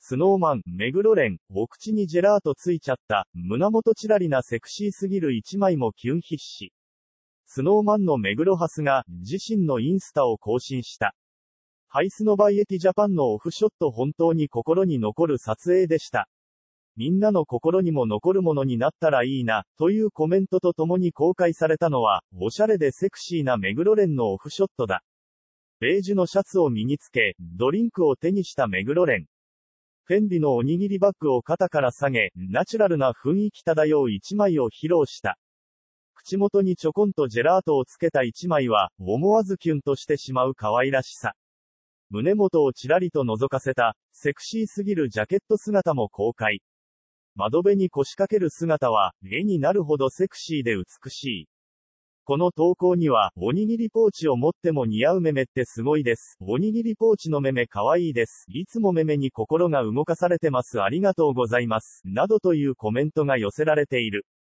スノーマン、目黒蓮、お口にジェラートついちゃった、胸元チラリなセクシーすぎる一枚もキュン必至。スノーマンの目黒ハスが、自身のインスタを更新した。ハイスノバイエティジャパンのオフショット本当に心に残る撮影でした。みんなの心にも残るものになったらいいな、というコメントとともに公開されたのは、おしゃれでセクシーな目黒蓮のオフショットだ。ベージュのシャツを身につけ、ドリンクを手にした目黒蓮。フェンディのおにぎりバッグを肩から下げ、ナチュラルな雰囲気漂う一枚を披露した。口元にちょこんとジェラートをつけた一枚は、思わずキュンとしてしまう可愛らしさ。胸元をちらりと覗かせた、セクシーすぎるジャケット姿も公開。窓辺に腰掛ける姿は、絵になるほどセクシーで美しい。この投稿には、おにぎりポーチを持っても似合うメメってすごいです。おにぎりポーチのメメ可愛いです。いつもメメに心が動かされてます。ありがとうございます。などというコメントが寄せられている。